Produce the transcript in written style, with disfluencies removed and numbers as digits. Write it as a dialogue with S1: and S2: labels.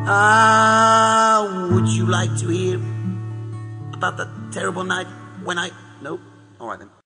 S1: Would you like to hear about the terrible night when I... Nope. All right then.